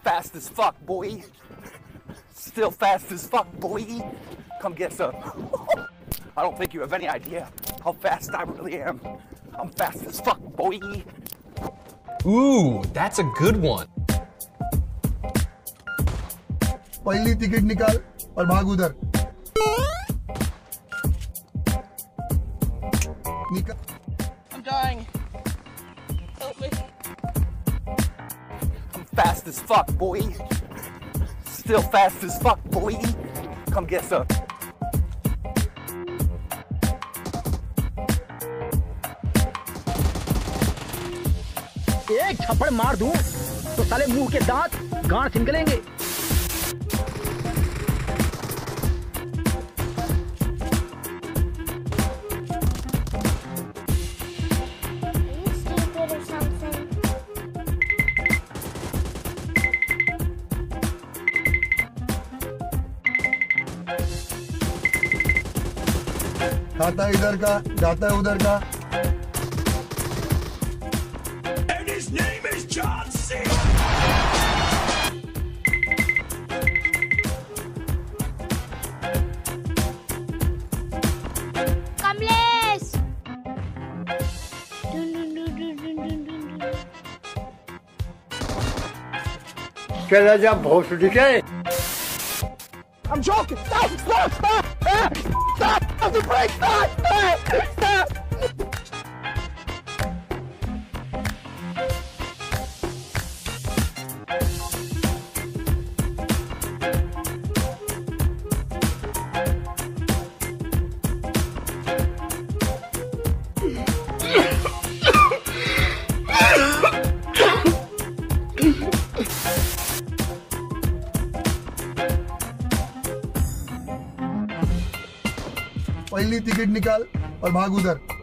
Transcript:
fast as fuck, boy. Still fast as fuck, boy. Come get some. I don't think you have any idea how fast I really am. I'm fast as fuck, boy. Ooh, that's a good one. पहली ticket निकाल और भाग उधर। I'm dying. Help me. I'm fast as fuck, boy. Still fast as fuck, boy. Come get some. एक थप्पड़ मार दूं तो साले मुंह के दांत गांठ निकलेंगे। खाता है इधर का, जाता है उधर का। And his name is John C. Kamlesh. चला जा भोसड़ी के। I'm joking. Stop! Stop! Stop! Stop! Stop the brake! Stop! Stop! Stop! पहली टिकट निकाल और भाग उधर।